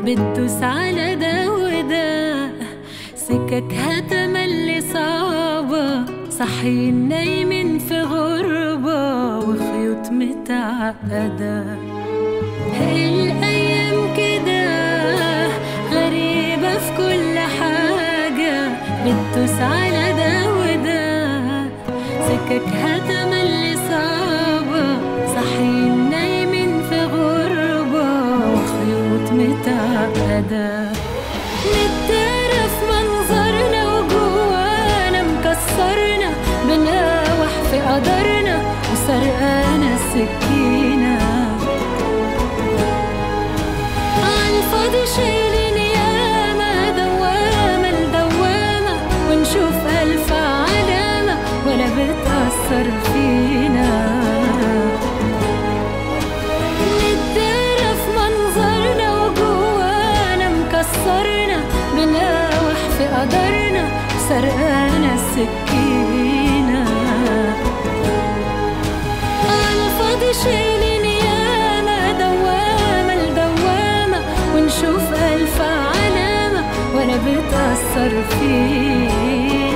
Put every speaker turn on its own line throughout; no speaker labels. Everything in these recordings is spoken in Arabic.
بتدوس على ده وده، سككها تملي صعبة، صاحيين نايمين في غربة وخيوط متعقدة. الأيام كده غريبة في كل حاجة، بتدوس على ده وده، سككها تملي صعبة، صاحيين نايمين في غربة وخيوط متعقدة. نتعرف منظرنا وجوانا مكسرنا، بنقاوح في قدرنا وسرقانا السكينة. عالفاضي شايلين ياما دوامة لدوامة، ونشوف ألف علامة ولا بتأثر فينا. نتعرف منظرنا وجوانا مكسرنا، بنقاوح في قدرنا وسرقانا السكينة. عالفاضي شايلين ياما دوامة لدوامة، ونشوف ألف علامة ولا بتأثر فينا.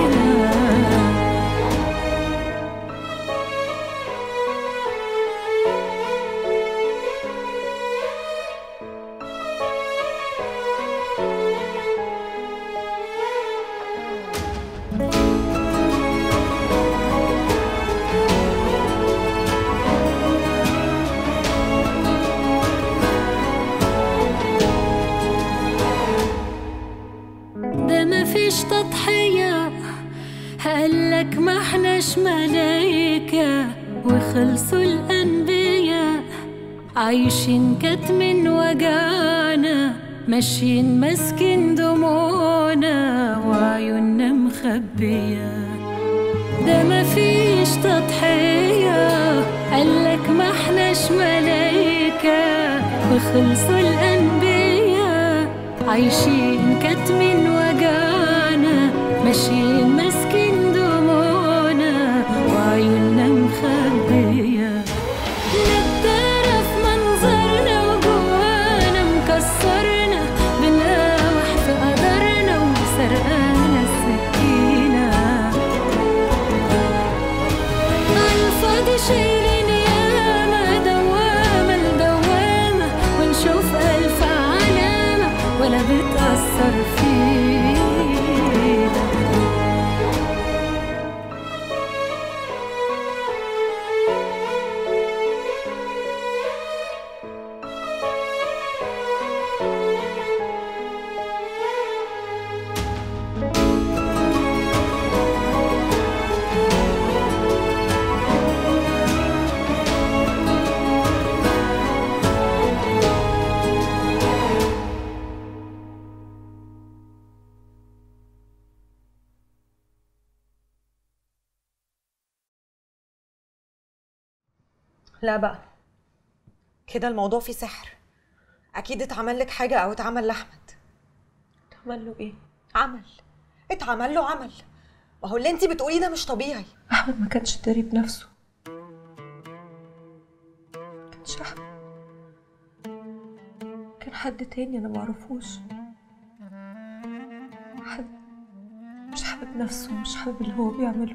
ده مفيش تضحية، قالك ما احناش ملايكة، وخلصوا الأنبياء عايشين كتم وجعنا، ماشيين ماسكين دموعنا وعيوننا مخبية. ده مفيش تضحية، قالك ما احناش ملايكة، وخلصوا الأنبياء عايشين كتم وجعنا، ماشيين ماسكين دموعنا وعيوننا مخبية. نتعرف منظرنا وجوانا مكسرنا، بنقاوح في قدرنا وسرقانا السكينة. عالفاضي شايلين ياما دوامة لدوامة، ونشوف ألف علامة ولا بتأثر فينا.
لا بقى كده الموضوع فيه سحر. اكيد اتعمل لك حاجه او اتعمل لاحمد.
اتعمل له ايه؟
اتعمل له عمل. ما هو اللي انت بتقوليه ده مش طبيعي.
احمد ما كانش داري بنفسه، ما كانش احمد، كان حد تاني انا معرفوش، حد مش حابب نفسه ومش حابب اللي هو بيعمله.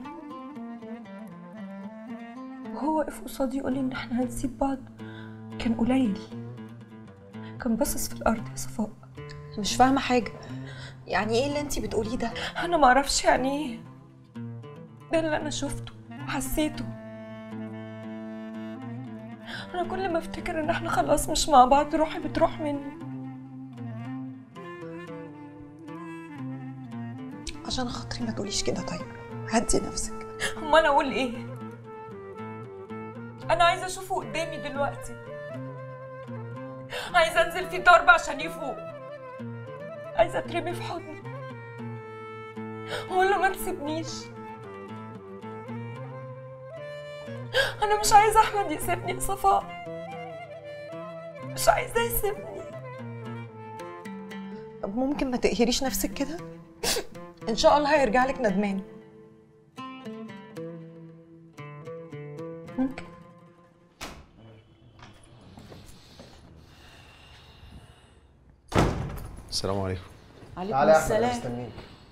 وهو واقف قصادي يقولي ان احنا هنسيب بعض كان قليل، كان باصص في الارض يا صفاء.
مش فاهمه حاجه، يعني ايه اللي انت بتقوليه ده؟
انا معرفش يعني ايه، ده اللي انا شفته وحسيته. انا كل ما افتكر ان احنا خلاص مش مع بعض روحي بتروح مني.
عشان خاطري ما تقوليش كده. طيب هدي نفسك.
امال اقول ايه؟ انا عايزه اشوفه قدامي دلوقتي، عايزه انزل فيه ضرب عشان يفوق، عايزه اترمي في حضنه واقول له ما تسيبنيش. انا مش عايزه احمد يسيبني يا صفاء، مش عايزه يسيبني.
طب ممكن ما تقهريش نفسك كده؟ ان شاء الله هيرجع لك ندمان.
ممكن.
السلام عليكم.
عليكم السلام.
مستنيك.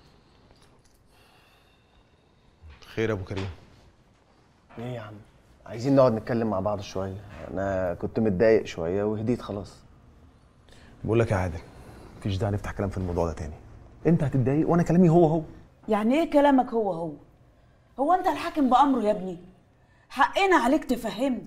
خير يا ابو كريم؟
ايه يا عم؟ عايزين نقعد نتكلم مع بعض شويه، انا كنت متضايق شويه وهديت خلاص.
بقول لك يا عادل، مفيش داعي نفتح كلام في الموضوع ده تاني. انت هتتضايق وانا كلامي هو.
يعني ايه كلامك هو؟ هو انت الحاكم بأمره يا ابني؟ حقنا عليك تفهمنا.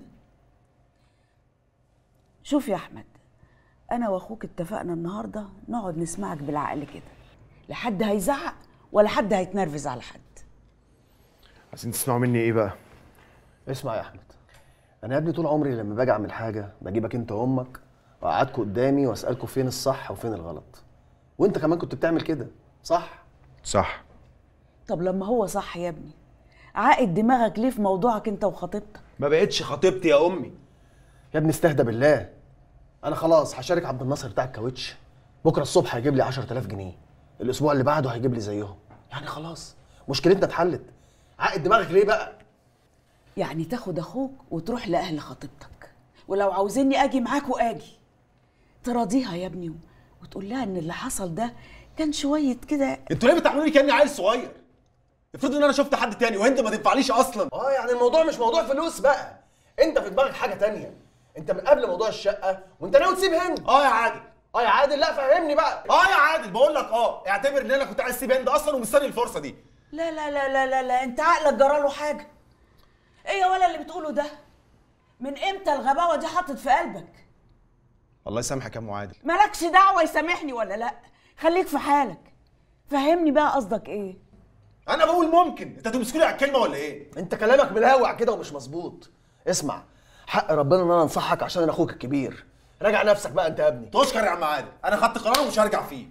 شوف يا احمد، انا واخوك اتفقنا النهارده نقعد نسمعك بالعقل كده، لا حد هيزعق ولا حد هيتنرفز على حد.
عايزين تسمعوا مني ايه بقى؟
اسمع يا احمد، انا يا ابني طول عمري لما باجي اعمل حاجه بجيبك انت وامك واقعدكوا قدامي واسالكوا فين الصح وفين الغلط، وانت كمان كنت بتعمل كده، صح؟
صح.
طب لما هو صح يا ابني، عاقد دماغك ليه في موضوعك انت وخطيبتك؟
ما بقتش خطيبتي يا امي.
يا ابني استهدى بالله، انا خلاص هشارك عبد الناصر بتاع الكاوتش، بكره الصبح هيجيب لي 10000 جنيه، الاسبوع اللي بعده هيجيب لي زيهم، يعني خلاص مشكلتنا اتحلت. عاقد دماغك ليه بقى؟
يعني تاخد اخوك وتروح لاهل خطيبتك، ولو عاوزيني اجي معاكوا اجي، تراضيها يا ابني وتقول لها ان اللي حصل ده كان شويه كده.
انتوا ليه بتعملوني كاني عيل صغير؟ افرضوا ان انا شفت حد تاني وانت ما تنفعليش اصلا.
يعني الموضوع مش موضوع فلوس بقى، انت في دماغك حاجه تانية، انت من قبل موضوع الشقه وانت ناوي تسيب هند.
يا عادل.
يا عادل، لا فهمني بقى.
يا عادل بقول لك اعتبر ان انا كنت عايز اسيب هند اصلا ومستني الفرصه دي.
لا لا لا لا لا لا، انت عقلك جراله حاجه. ايه يا ولا اللي بتقوله ده؟ من امتى الغباوه دي حطت في قلبك؟
الله يسامحك يا ام عادل.
مالكش دعوه يسامحني ولا لا، خليك في حالك. فهمني بقى قصدك ايه؟
انا بقول ممكن، انت تمسكولي على الكلمه ولا ايه؟
انت كلامك ملاوع كده ومش مظبوط. اسمع، حق ربنا ان انا انصحك عشان انا اخوك الكبير، راجع نفسك بقى انت يا ابني.
تشكر يا عم عادل، انا خدت قرار ومش هرجع فيه.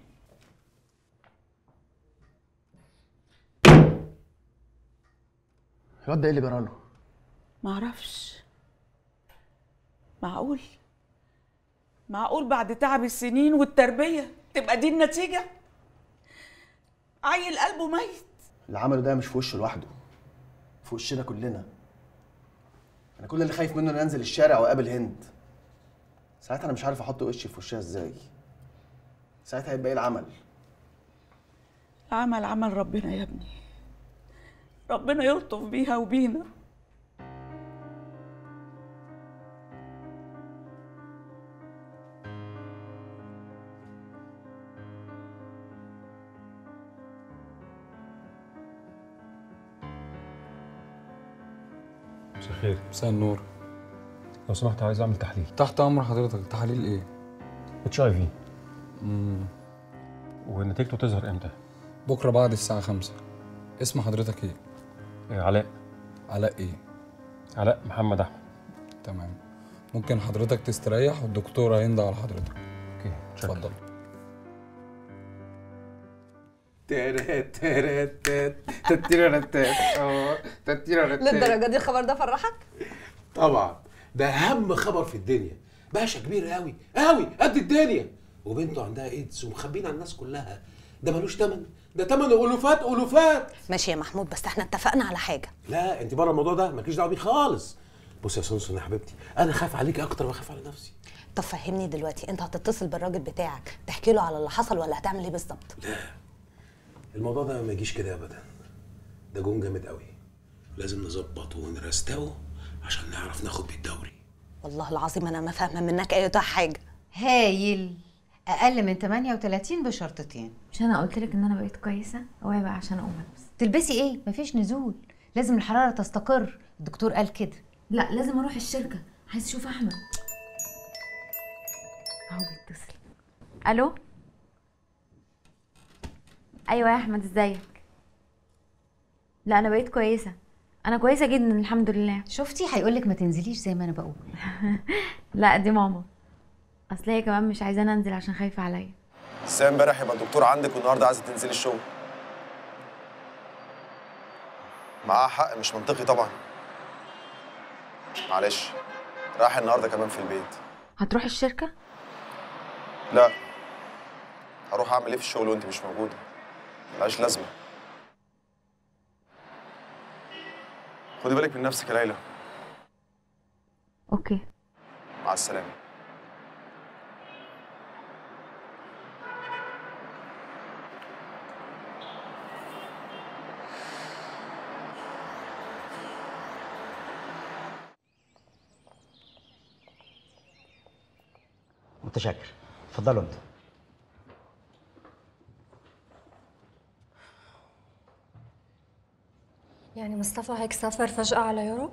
الواد ده ايه اللي جراله؟
معرفش. معقول بعد تعب السنين والتربيه تبقى دي النتيجه؟ عيل قلبه ميت.
اللي عمله ده مش في وشه لوحده، في وشنا كلنا. انا كل اللي خايف منه ان انزل الشارع واقابل هند، ساعتها انا مش عارف احط وشي في وشها ازاي، ساعتها هيبقى ايه العمل؟
العمل عمل ربنا يا ابني، ربنا يلطف بيها وبينا.
مساء الخير.
مساء النور.
لو سمحت عايز اعمل تحليل.
تحت امر حضرتك. تحاليل ايه؟
HIV. ونتيجته تظهر امتى؟
بكره بعد الساعه 5. اسم حضرتك ايه؟
علاء.
علاء ايه؟
علاء محمد احمد.
تمام. ممكن حضرتك تستريح والدكتور هينده على حضرتك.
اوكي
اتفضل.
للدرجه دي الخبر ده فرحك؟
طبعا، ده اهم خبر في الدنيا. باشا كبير قوي قوي قد الدنيا، وبنته عندها ايدز ومخبين على الناس كلها. ده ملوش تمن، ده تمن الوفات الوفات.
ماشي يا محمود، بس احنا اتفقنا على حاجه.
لا انت بره الموضوع ده، مالكيش دعوه بيه خالص. بص يا سونسون يا حبيبتي، انا خاف عليكي اكتر ما خاف على نفسي.
طب فهمني دلوقتي، انت هتتصل بالراجل بتاعك تحكي له على اللي حصل ولا هتعمل ايه بالظبط؟
لا الموضوع ده ما يجيش كده ابدا، ده جون جامد قوي، لازم نظبطه ونرستقه عشان نعرف ناخد بيه الدوري.
والله العظيم انا ما فاهمه منك اي حاجه.
هايل. اقل من 38 بشرطتين.
مش انا قلت لك ان انا بقيت كويسه؟ اوعي بقى عشان اقوم البس.
تلبسي ايه؟ مفيش نزول، لازم الحراره تستقر، الدكتور قال كده.
لا لازم اروح الشركه، عايز اشوف احمد. اهو بيتصل. الو. ايوه يا احمد، ازيك؟ لا انا بقيت كويسه، انا كويسه جدا الحمد لله.
شفتي؟ هيقولك ما تنزليش زي ما انا بقول.
لا دي ماما، اصل هي كمان مش عايزاني انزل عشان خايفه عليا.
ازاي امبارح يبقى الدكتور عندك والنهارده عايزه تنزلي الشغل؟ معاها حق، مش منطقي طبعا. معلش، رايح النهارده كمان في البيت.
هتروح الشركه؟
لا، هروح اعمل ايه في الشغل وانت مش موجوده؟ ملهاش لازمه. خدي بالك من نفسك يا ليلى.
اوكي،
مع السلامه.
متشكر. اتفضلوا انتوا.
يعني مصطفى هيك سافر فجأة على يوروب؟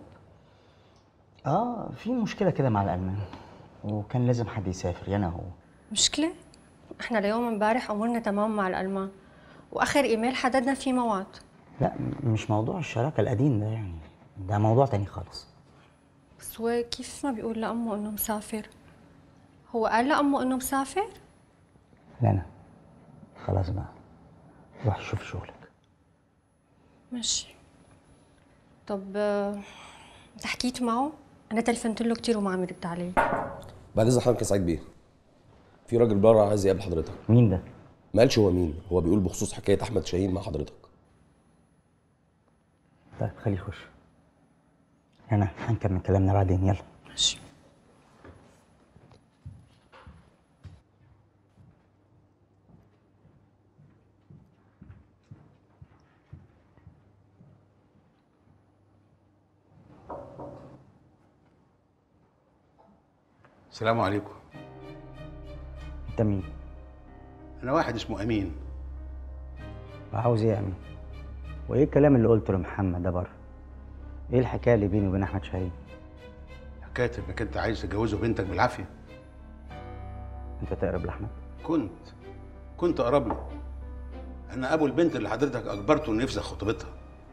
في مشكله كده مع الالمان، وكان لازم حد يسافر، يا انا هو.
مشكلة؟ احنا ليوم امبارح امورنا تمام مع الالمان، واخر ايميل حددنا فيه موعد.
لا مش موضوع الشراكه القديم ده، يعني ده موضوع تاني خالص.
بس هو كيف ما بيقول لامه انه مسافر؟ هو قال لامه انه مسافر؟
لا انا خلاص بقى، روح شوف شغلك.
ماشي. طب انت حكيت معه؟ انا تلفنت له كتير وما عم يرد علي.
بعد اذن حضرتك يا سعيد بيه، في راجل بره عايز يقابل حضرتك.
مين ده؟
ما قالش هو مين، هو بيقول بخصوص حكايه احمد شاهين مع حضرتك.
طيب خليه يخش، انا هنكمل كلامنا بعدين. يلا.
ماشي.
السلام عليكم.
انت مين؟
انا واحد اسمه امين.
وعاوز ايه يا امين؟ وايه الكلام اللي قلته لمحمد ده بره؟ ايه الحكايه اللي بيني وبين احمد شاهين؟
حكايه انك انت عايز تجوزه بنتك بالعافيه.
انت تقرب لاحمد؟
كنت اقرب له. انا ابو البنت اللي حضرتك اجبرته انه يفسخ خطوبتها.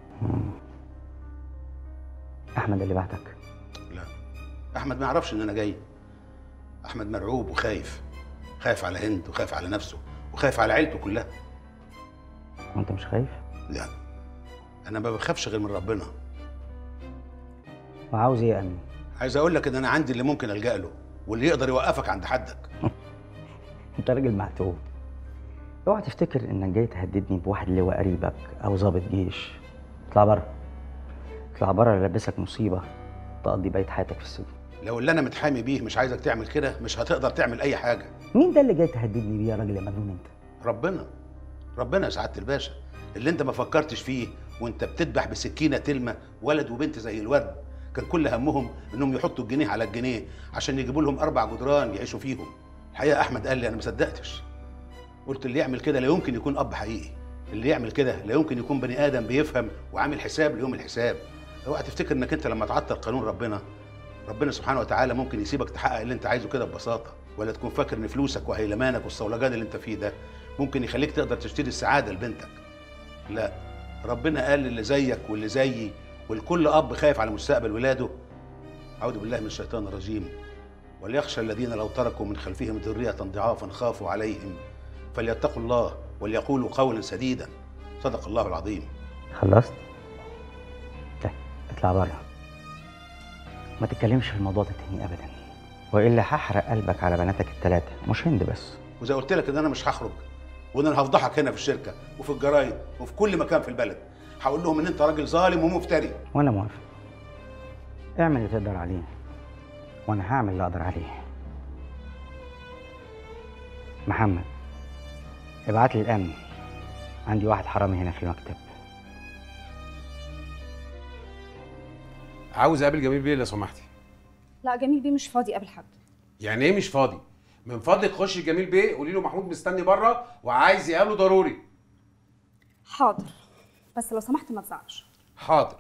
احمد اللي بعتك؟
لا، احمد ما يعرفش ان انا جاي. احمد مرعوب وخايف، خايف على هند وخايف على نفسه وخايف على عيلته كلها.
وانت مش خايف؟
لا، انا ما بخافش غير من ربنا.
وعاوز ايه يا امين؟
عايز اقول لك ان انا عندي اللي ممكن الجا له واللي يقدر يوقفك عند حدك.
انت راجل معتوه. اوعى تفتكر انك جاي تهددني بواحد لواء قريبك او ضابط جيش. اطلع بره، اطلع بره لابسك مصيبه تقضي بقيه حياتك في السجن.
لو اللي انا متحامي بيه مش عايزك تعمل كده مش هتقدر تعمل اي حاجه.
مين ده اللي جاي تهددني بيه يا راجل يا مجنون انت؟
ربنا يا سعاده الباشا، اللي انت ما فكرتش فيه وانت بتذبح بسكينه تلمه ولد وبنت زي الورد. كان كل همهم انهم يحطوا الجنيه على الجنيه عشان يجيبوا لهم 4 جدران يعيشوا فيهم. الحقيقه احمد قال لي انا ما صدقتش. قلت اللي يعمل كده لا يمكن يكون اب حقيقي، اللي يعمل كده لا يمكن يكون بني ادم بيفهم وعامل حساب ليوم الحساب. اوعى تفتكر انك انت لما تعطل قانون ربنا سبحانه وتعالى ممكن يسيبك تحقق اللي انت عايزه كده ببساطه، ولا تكون فاكر ان فلوسك وهيلمانك والصولجان اللي انت فيه ده ممكن يخليك تقدر تشتري السعاده لبنتك. لا، ربنا قال اللي زيك واللي زيي والكل اب خايف على مستقبل ولاده. اعوذ بالله من الشيطان الرجيم. وليخشى الذين لو تركوا من خلفهم ذريه ضعافا خافوا عليهم فليتقوا الله وليقولوا قولا سديدا. صدق الله العظيم.
خلصت؟ طيب اطلع بره، ما تتكلمش في الموضوع ده تاني ابدا، والا هحرق قلبك على بناتك الثلاثه، مش هند بس.
وزي قلت لك ان انا مش هخرج، وان انا هفضحك هنا في الشركه وفي الجرايد وفي كل مكان في البلد. هقول لهم ان انت راجل ظالم ومفتري.
وانا موافق. اعمل اللي تقدر عليه وانا هعمل اللي اقدر عليه. محمد ابعت لي الامن، عندي واحد حرامي هنا في المكتب.
عاوز اقابل جميل بيه لو سمحتي.
لا جميل بيه مش فاضي قبل حد.
يعني ايه مش فاضي؟ من فضلك خشي جميل بيه قولي له محمود مستني بره وعايز يقابله ضروري.
حاضر، بس لو سمحت ما تزعقش.
حاضر.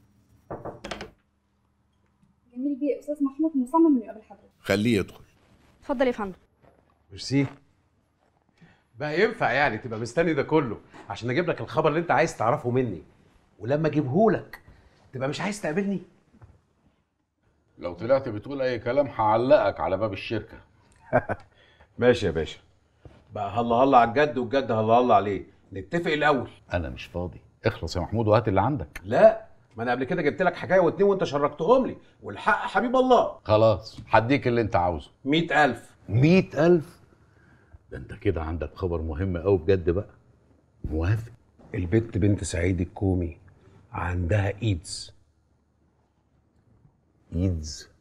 جميل بيه استاذ محمود مصمم انه يقابل حضرتك.
خليه يدخل.
اتفضل يا فندم.
ميرسي. بقى ينفع يعني تبقى مستني ده كله عشان اجيب لك الخبر اللي انت عايز تعرفه مني، ولما اجيبهولك تبقى مش عايز تقابلني؟
لو طلعت بتقول اي كلام هعلقك على باب الشركه.
ماشي يا باشا. بقى هلا هلا على الجد والجد هلا هلا عليه، نتفق الاول.
انا مش فاضي، اخلص يا محمود وهات اللي عندك.
لا، ما انا قبل كده جبت لك حكايه واتنين وانت شركتهم لي، والحق حبيب الله.
خلاص هديك اللي انت عاوزه.
100,000.
100,000؟ ده انت كده عندك خبر مهم قوي بجد بقى. موافق.
البت بنت سعيد الكومي عندها ايدز.
ايدز؟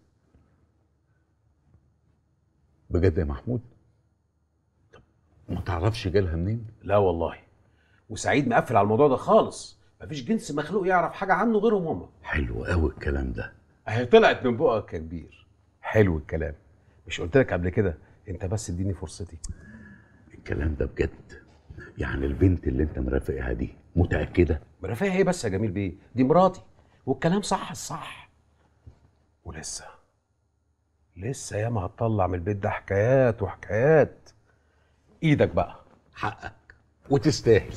بجد يا محمود؟ طب ما تعرفش جالها منين؟
لا والله، وسعيد مقفل على الموضوع ده خالص، مفيش جنس مخلوق يعرف حاجه عنه غيرهم هم.
حلو قوي الكلام ده.
اهي طلعت من بقك يا كبير. حلو الكلام. مش قلت لك قبل كده انت بس اديني فرصتي.
الكلام ده بجد؟ يعني البنت اللي انت مرافقها دي متاكده؟
مرافقها ايه بس يا جميل بيه؟ دي مراتي والكلام صح الصح. ولسه ياما هتطلع من البيت ده حكايات وحكايات. ايدك بقى.
حقك وتستاهل.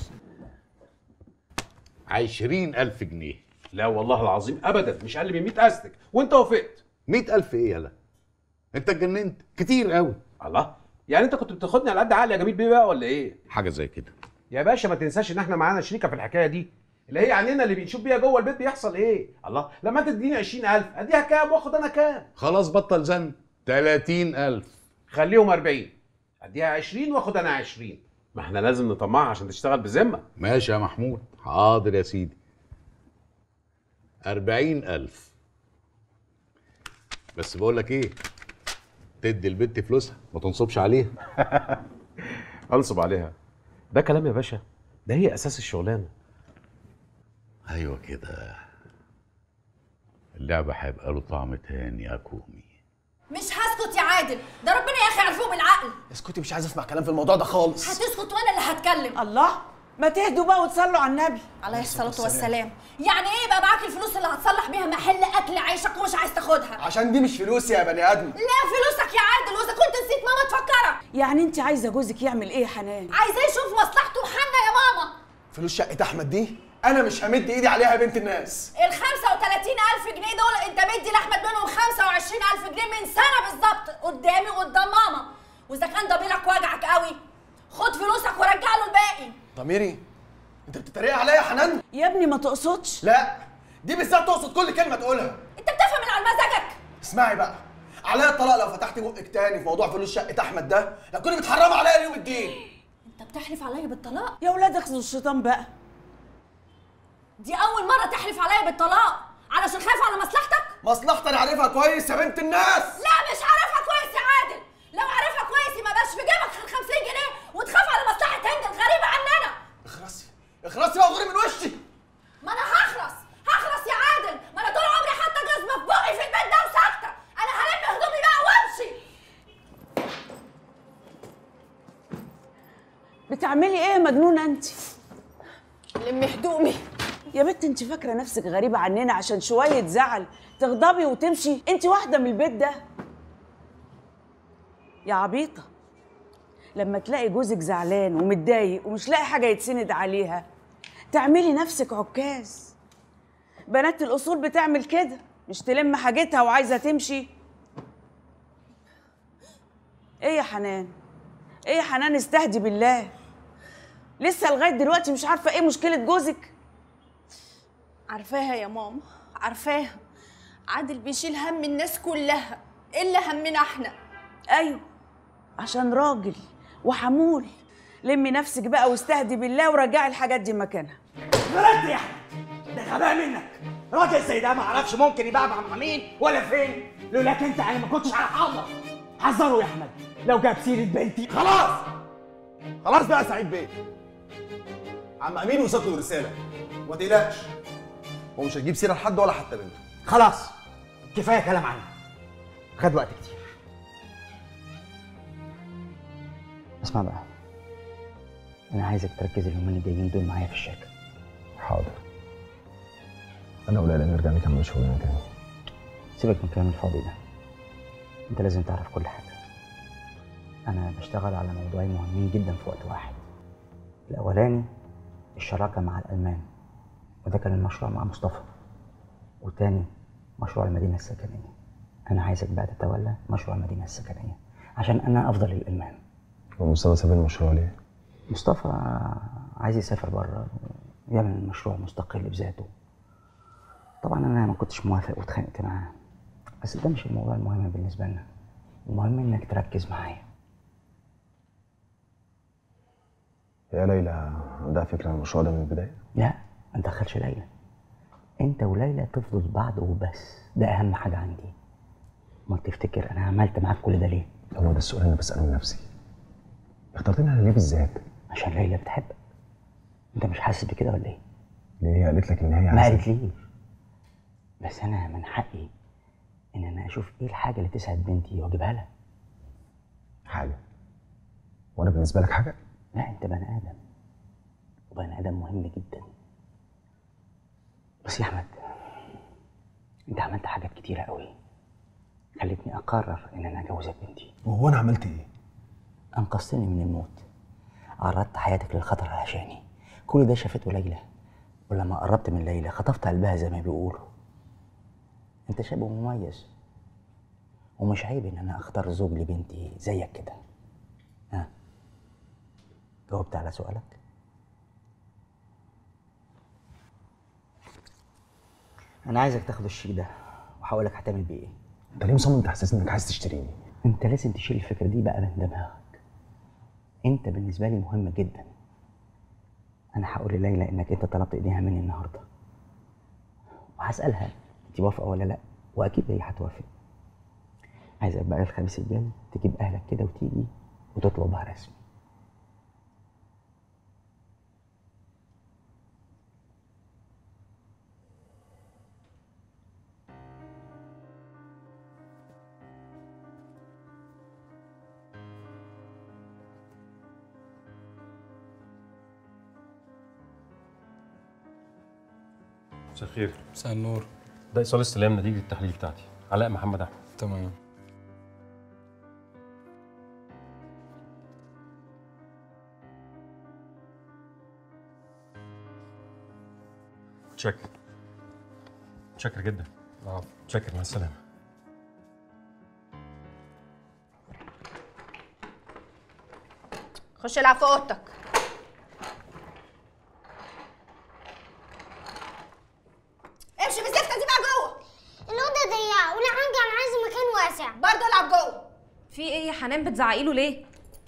20,000 جنيه.
لا والله العظيم ابدا، مش اقل من 100 استك، وانت وافقت.
100,000 ايه يالا؟ انت اتجننت، كتير قوي.
الله، يعني انت كنت بتاخدني على قد عقلي يا جميل بيه بقى ولا ايه؟
حاجه زي كده.
يا باشا ما تنساش ان احنا معانا شريكه في الحكايه دي، اللي هي عنينا اللي بنشوف بيها جوه البيت بيحصل ايه. الله، لما انت تديني 20,000 اديها كام واخد انا كام؟
خلاص بطل زن. 30,000.
خليهم 40. اديها 20 واخد انا 20. ما احنا لازم نطمعها عشان تشتغل بذمه.
ماشي يا محمود، حاضر يا سيدي. 40,000. بس بقول لك ايه، تدي البت فلوسها ما تنصبش عليها.
انصب عليها؟ ده كلام يا باشا، ده هي اساس الشغلانه.
ايوه كده، اللعبه هيبقى له طعم تاني يا كومي.
مش هسكت يا عادل، ده ربنا يا اخي عرفوه بالعقل.
اسكتي، مش عايز اسمع كلام في الموضوع ده خالص.
هتسكت وانا اللي هتكلم.
الله، ما تهدوا بقى وتصلوا على النبي
عليه الصلاه والسلام. يعني ايه بقى معاك الفلوس اللي هتصلح بيها محل اكل عيشك ومش عايز تاخدها؟
عشان دي مش فلوسي يا بني ادم.
لا فلوسك يا عادل، واذا كنت نسيت ماما تفكرك.
يعني انت عايزه جوزك يعمل ايه يا حنان؟
عايزاه يشوف مصلحته وحنا يا ماما.
فلوس شقه احمد دي انا مش همد ايدي عليها يا بنت الناس.
ال 35,000 جنيه دول انت مدي لاحمد منهم 25,000 جنيه من سنه بالظبط قدامي وقدام ماما. واذا كان ضميرك وجعك قوي خد فلوسك ورجع له الباقي.
ضميري؟ انت بتتريق عليا يا حنان؟
يا ابني ما تقصدش.
لا، دي بالذات تقصد كل كلمه تقولها.
انت بتفهم من على مزاجك.
اسمعي بقى، عليا الطلاق لو فتحتي بقك تاني في موضوع فلوس شقه احمد ده، لا تكوني بتحرمي عليا اليوم الدين.
انت بتحلف عليا بالطلاق؟
يا ولاد اخذوا الشيطان بقى.
دي اول مره تحلف عليا بالطلاق علشان خايف على مصلحتك؟
مصلحتي انا عارفها كويس يا بنت الناس.
لا مش عارفها كويس يا عادل، لو عارفها كويس يبقى بقاش في جيبك غير 50 جنيه وتخاف على مصلحه هند الغريبه عننا.
اخرسي بقى وغوري من وشي.
ما انا هخرس يا عادل، ما انا طول عمري حاطه جزمه في بقي في البيت ده وساكته. انا هلم هدومي بقى وامشي.
بتعملي ايه يا مجنونه انت؟
لمي هدومي.
يا بنت انت فاكره نفسك غريبه عننا عشان شويه زعل تغضبي وتمشي؟ انت واحده من البيت ده يا عبيطه. لما تلاقي جوزك زعلان ومتضايق ومش لاقي حاجه يتسند عليها تعملي نفسك عكاز. بنات الاصول بتعمل كده، مش تلم حاجتها وعايزه تمشي. ايه يا حنان؟ ايه يا حنان؟ استهدي بالله، لسه لغايه دلوقتي مش عارفه ايه مشكله جوزك؟
عارفاها يا ماما، عارفاها. عادل بيشيل هم الناس كلها الا همنا احنا.
ايوه عشان راجل وحمول. لمي نفسك بقى واستهدي بالله ورجعي الحاجات دي مكانها.
بلد يا احمد، ده غباء منك. راجل زي ده ما اعرفش ممكن يبقى مع مين ولا فين. لولاك انت انا ما كنتش هحضر. حذره يا احمد لو جاب سيره بنتي.
خلاص بقى يا سعيد بيه. عم امين وصلت له رساله وما تقلقش، هو مش هيجيب سيره لحد ولا حتى بنته.
خلاص كفايه كلام عنه، خد وقت كتير. اسمع بقى، انا عايزك تركز اليومين الجايين دول معايا في الشركه.
حاضر. انا وليلى نرجع نكمل شغلنا تاني.
سيبك من الكلام الفاضي ده، انت لازم تعرف كل حاجه. انا بشتغل على موضوعين مهمين جدا في وقت واحد. الاولاني الشراكه مع الالمان، وده كان المشروع مع مصطفى. والتاني مشروع المدينه السكنيه. انا عايزك بقى تتولى مشروع المدينه السكنيه عشان انا افضل للالمان.
ومصطفى ساب المشروع ليه؟
مصطفى عايز يسافر بره ويعمل مشروع مستقل بذاته. طبعا انا ما كنتش موافق واتخانقت معاه، بس ده مش الموضوع المهم بالنسبه لنا. المهم انك تركز معايا.
يا ليلى عندها فكره عن المشروع ده من البدايه؟
لا ما تدخلش ليلى، انت وليلى تفضل بعض وبس، ده اهم حاجه عندي. ما تفتكر انا عملت معاك كل ده ليه؟
هو ده السؤال اللي بساله لنفسي. اخترتني انا ليه بالذات؟
عشان ليلى بتحبك. انت مش حاسس بكده ولا ايه؟
ليه هي قالت لك ان هي
ما قالتليش، بس انا من حقي ان انا اشوف ايه الحاجه اللي تسعد بنتي واجيبها لها.
حاجه؟ وانا بالنسبه لك حاجه؟
لا انت بني ادم، وبني ادم مهم جدا. بس يا احمد انت عملت حاجات كتيره قوي خلتني اقرر ان انا اجوزك بنتي.
وهو انا عملت ايه؟
انقذتني من الموت، عرضت حياتك للخطر علشاني. كل ده شافته ليلى، ولما قربت من ليلى خطفت قلبها زي ما بيقولوا. انت شاب مميز، ومش عيب ان انا اختار زوج لبنتي زيك كده. ها، جاوبت على سؤالك؟ انا عايزك تاخد الشيك ده وهقولك هتعمل بيه ايه.
انت ليه مصمم تحسسني انك عايز تشتريني؟
انت لازم تشيل الفكره دي بقى من دماغك. انت بالنسبه لي مهم جدا. انا هقول لليلى انك انت طلبت ايديها مني النهارده، وهسالها انت موافقه ولا لا، واكيد هي هتوافق. عايزك بقى الخميس الجاي تجيب اهلك كده وتيجي وتطلبها رسمي.
مساء الخير.
مساء النور.
ده ايصال استلام نتيجه التحليل بتاعتي. علاء محمد احمد.
تمام.
متشكر. متشكر جدا. متشكر، مع السلامه.
خش العب في اوضتك. امشي بالزفته دي بقى جوه.
الاوضه ضيقه ولا حاجه، انا عايزه مكان واسع.
برضه العب جوه.
في ايه يا حنان بتزعقي له ليه؟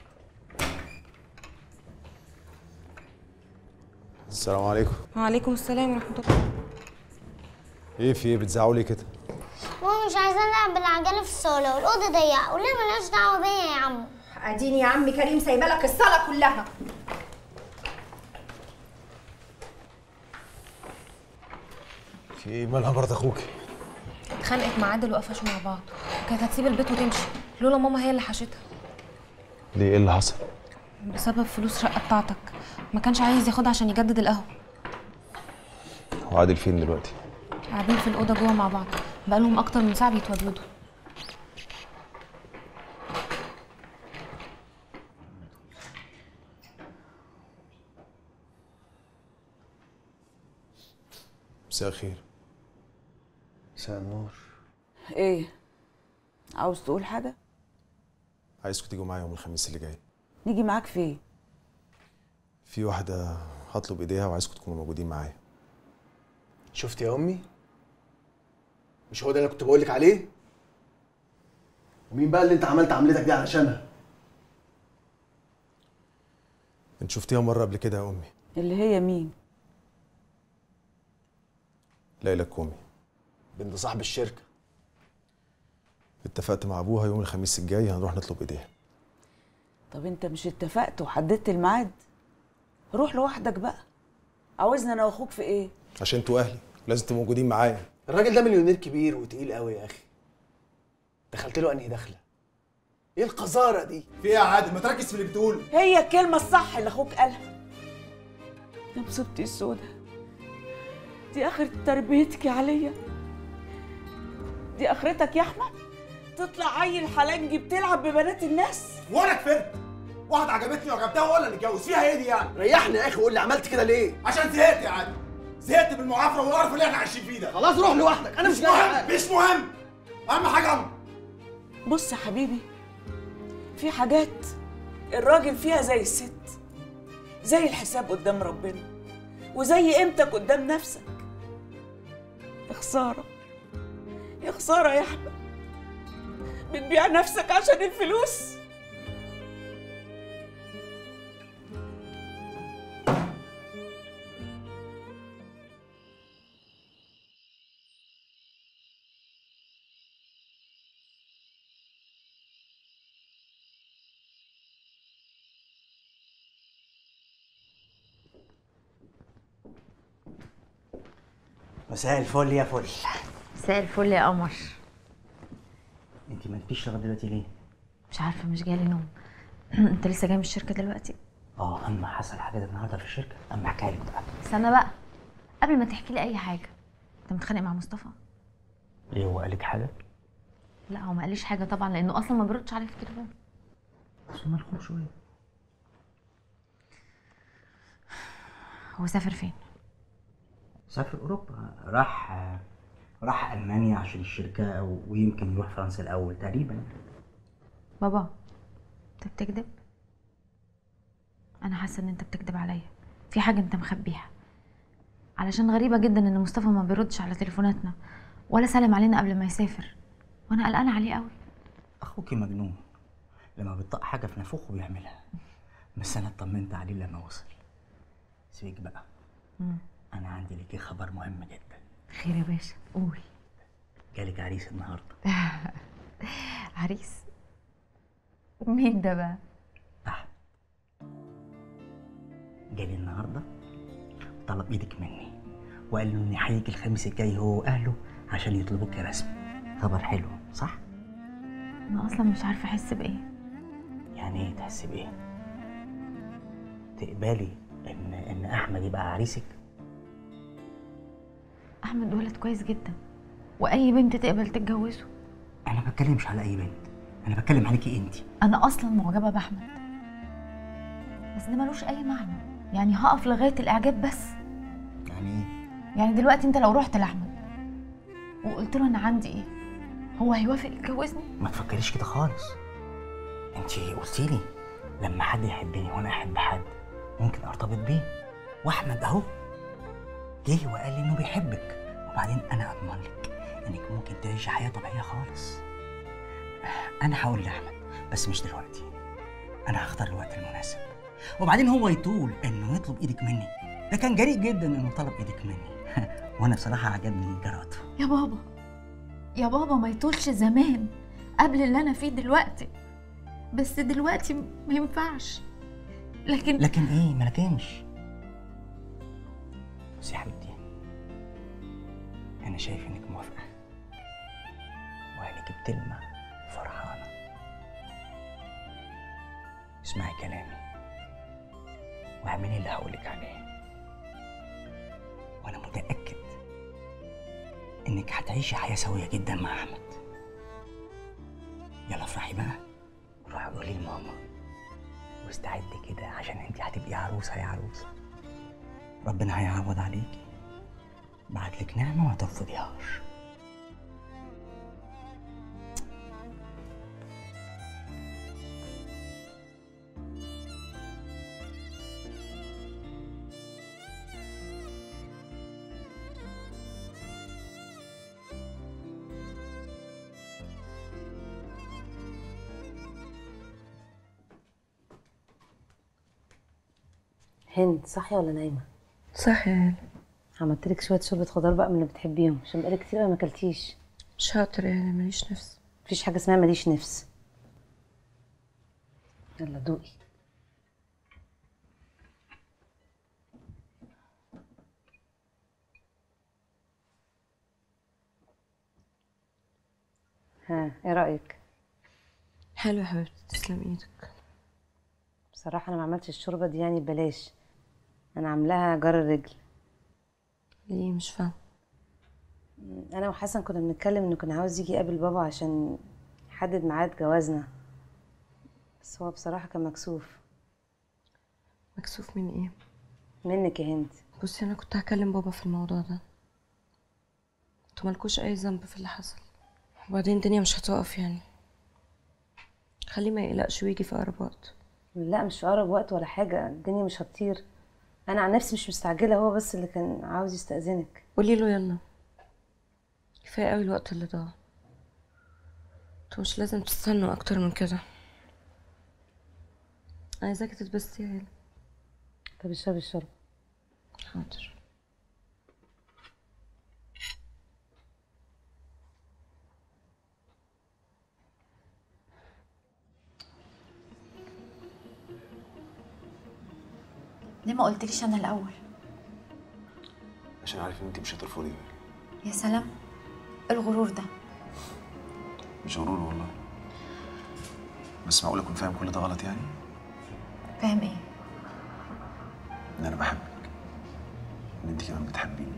السلام عليكم.
وعليكم السلام ورحمه الله.
ايه في ايه بتزعقوا ليه كده؟
ماما مش عايزه العب بالعجله في الصاله والاوضه ضيقه، وليه مالهاش دعوه بيا يا عمو.
اديني يا عم كريم سايبه لك الصاله كلها.
في ايه مالها مرات اخوكي؟
اتخانقت مع عادل وقفشوا مع بعض، وكانت هتسيب البيت وتمشي لولا ماما هي اللي حشتها.
ليه ايه اللي حصل؟
بسبب فلوس الشقه بتاعتك، ما كانش عايز ياخدها عشان يجدد القهوه.
وعادل فين دلوقتي؟
قاعدين في الاوضه جوه مع بعض، بقالهم اكتر من ساعه بيتودودوا.
مساء الخير.
مساء النور.
ايه؟ عاوز تقول حاجة؟
عايزكم تيجوا معايا يوم الخميس اللي جاي.
نيجي معاك فين؟
في واحدة هطلب ايديها وعايزكم تكونوا موجودين معايا.
شفت يا امي؟ مش هو ده اللي كنت بقول لك عليه؟ ومين بقى اللي انت عملت عملتك دي علشانها؟
انت شفتيها مرة قبل كده يا امي؟
اللي هي مين؟
ليلى الكومي،
بنت صاحب الشركة.
اتفقت مع ابوها يوم الخميس الجاي هنروح نطلب ايديها.
طب انت مش اتفقت وحددت الميعاد؟ روح لوحدك بقى. عاوزني انا واخوك في ايه؟
عشان انتوا اهلي لازم تبقوا موجودين معايا.
الراجل ده مليونير كبير وتقيل قوي يا اخي. دخلت له انهي دخله؟ ايه القذاره دي؟
في ايه يا عادل؟ ما تركز في اللي بتقوله.
هي الكلمة الصح اللي اخوك قالها. يا مصيبتي السودة، دي اخرة تربيتك عليا. دي اخرتك يا احمد، تطلع عيل حلنجي بتلعب ببنات الناس.
وانا كفرت. واحده عجبتني وعجبتها ولا نتجوز فيها ايه دي يعني؟ ريحني يا اخي وقول لي عملت كده ليه؟
عشان زهقت يا عادل. زهقت بالمعافره والقرف اللي احنا عايشين فيه ده.
خلاص روح لوحدك، انا مش
مهم. مش مهم. اهم حاجه امر.
بص يا حبيبي، في حاجات الراجل فيها زي الست، زي الحساب قدام ربنا وزي قيمتك قدام نفسك. يا خسارة، يا خسارة يا أحمد، بتبيع نفسك عشان الفلوس.
مساء الفل يا فل.
مساء الفل يا قمر.
انت ما جيتيش لغايه دلوقتي ليه؟
مش عارفه، مش جايلي نوم. انت لسه جاي من الشركه دلوقتي؟
اما حصل حاجه النهارده في الشركه، اما احكي لك بقى.
استنى بقى، قبل ما تحكي لي اي حاجه، انت متخانق مع مصطفى؟
ليه، هو قالك حاجه؟
لا هو ما قاليش حاجه طبعا، لانه اصلا ما بيردش عليه في التليفون.
بس مالكم شويه.
هو سافر فين؟
سافر اوروبا، راح المانيا عشان الشركه، ويمكن يروح فرنسا الاول تقريبا.
بابا انت بتكذب؟ انا حاسه ان انت بتكذب عليا، في حاجه انت مخبيها، علشان غريبه جدا ان مصطفى ما بيردش على تليفوناتنا ولا سلم علينا قبل ما يسافر، وانا قلقانه عليه قوي.
اخوكي مجنون، لما بيطق حاجه في نافوخه بيعملها. بس انا اطمنت عليه لما وصل. سيبك بقى، انا عندي ليكي خبر مهم جدا.
خير يا باشا، قول.
جالك عريس النهارده.
عريس؟ مين ده بقى؟
جالي النهارده طلب ايدك مني، وقال له اني هيجي الخميس الجاي هو واهله عشان يطلبوك رسمي. خبر حلو صح؟
انا اصلا مش عارفه احس بايه.
يعني ايه تحسي بايه؟ تقبلي ان احمد يبقى عريسك؟
احمد ولد كويس جدا، واي بنت تقبل تتجوزه.
انا ما بتكلمش على اي بنت، انا بتكلم عليكي انت.
انا اصلا معجبه باحمد، بس ده ملوش اي معنى، يعني هقف لغايه الاعجاب بس.
يعني ايه؟
يعني دلوقتي انت لو رحت لاحمد وقلت له انا عندي ايه، هو هيوافق يتجوزني؟
ما تفكريش كده خالص. انت قلتي لي لما حد يحبني وانا احب حد ممكن ارتبط بيه، واحمد اهو جه وقال لي انه بيحبك، وبعدين انا اضمن لك انك ممكن تعيشي حياه طبيعيه خالص. انا هقول لاحمد بس مش دلوقتي، انا هختار الوقت المناسب، وبعدين هو يطول انه يطلب ايدك مني. ده كان جريء جدا انه طلب ايدك مني. وانا بصراحه عجبني جراته.
يا بابا يا بابا، ما يطولش زمان قبل اللي انا فيه دلوقتي، بس دلوقتي ما ينفعش. لكن
ايه؟ ما لكنش. بس يا حبيبتي انا شايف انك موافقه وعينك بتلمع فرحانه. اسمعي كلامي واعملي اللي هقولك عليه، وانا متاكد انك هتعيشي حياه سويه جدا مع احمد. يلا افرحي بقى، روحي قولي لماما واستعدي كده عشان انت هتبقي عروسه يا عروسه. ربنا هيعوض عليكي، بعتلك نعمه ما ترفضيهاش.
هند صاحيه ولا نايمه؟
صح يا هلا.
عملت لك شويه شوربه خضار بقى من اللي بتحبيهم عشان بقالك كتير قوي ما اكلتيش.
شاطر يا هلا، ماليش نفس.
مفيش حاجه اسمها ماليش نفس. يلا دوقي. ها ايه رايك؟
حلو يا حبيبتي، تسلم ايدك.
بصراحه انا ما عملتش الشوربه دي يعني ببلاش، انا عاملاها جر الرجل.
ليه؟ مش فاهم.
انا وحسن كنا بنتكلم انه كان عاوز يجي يقابل بابا عشان يحدد ميعاد جوازنا، بس هو بصراحه كان مكسوف.
مكسوف من ايه؟
منك يا هند.
بصي انا كنت هكلم بابا في الموضوع ده، انتوا مالكوش اي ذنب في اللي حصل، وبعدين الدنيا مش هتقف يعني، خليه ما يقلقش ويجي في اقرب وقت.
لا مش في اقرب وقت ولا حاجه، الدنيا مش هتطير، انا عن نفسي مش مستعجله، هو بس اللي كان عاوز يستأذنك.
قولي له يلا، كفايه قوي الوقت اللي ضاع، انتوا مش لازم تستنوا اكتر من كده. عايزاكي تتبسطي يا هلا.
طب اشربي الشرب.
حاضر.
ليه ما قلتليش انا الاول؟
عشان عارف ان انت مش هترفضي.
يا سلام، الغرور ده.
مش غرور والله، بس معقول اكون فاهم كل ده غلط يعني؟
فاهم ايه؟
ان انا بحبك، ان انت كمان بتحبيني.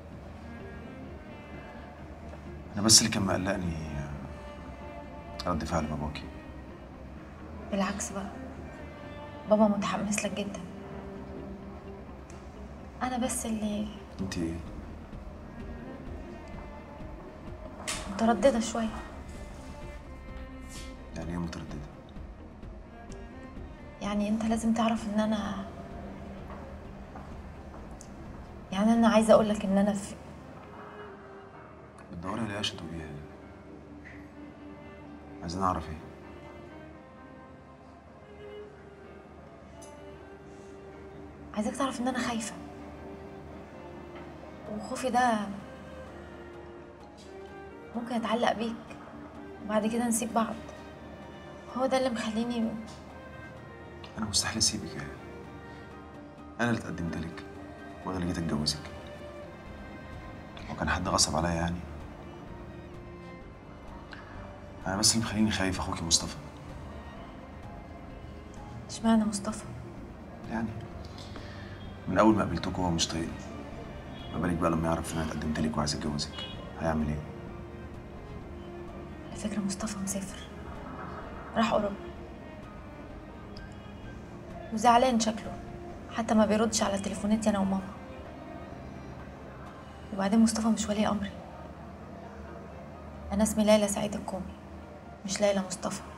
انا بس اللي كان مقلقني رد فعل باباكي.
بالعكس بقى، بابا متحمس لك جدا. انا بس اللي
انت ايه؟
متردده شويه.
يعني ايه متردده؟
يعني انت لازم تعرف ان انا عايزه اقول لك ان انا في
بتدوري على ايه عشان تقوليها لي؟ عايزين اعرف ايه؟
عايزاك تعرف ان انا خايفه، وخوفي ده ممكن اتعلق بيك وبعد كده نسيب بعض. هو ده اللي مخليني.
انا مستحيل اسيبك يا انا اللي اتقدمت لك وانا اللي جيت اتجوزك. هو كان حد غصب عليا يعني؟ انا بس اللي مخليني خايف اخوكي مصطفى.
اشمعنى مصطفى؟
يعني من اول ما قابلتكوا هو مش طايقني، ما بالك بقى لما يعرف ان انا اتقدمت لك وعايز اتجوزك، هيعمل ايه؟
على فكره مصطفى مسافر، راح اوروبا وزعلان شكله، حتى ما بيردش على تليفوناتي انا وماما. وبعدين مصطفى مش ولي امري، انا اسمي ليلى سعيد الكومي، مش ليلى مصطفى.